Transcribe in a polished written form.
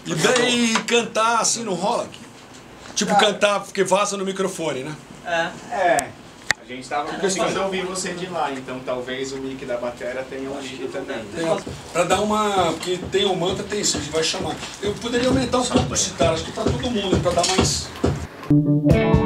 E daí cantar assim não rola? Tipo cantar porque vaza no microfone, né? É. A gente tava conseguindo ouvir você de lá, então talvez o mic da bateria tenha um mic também. Pra dar uma... Porque tem o mantra, tem isso, a gente vai chamar. Eu poderia aumentar um pouco esse cara, acho que pra todo mundo, pra dar mais...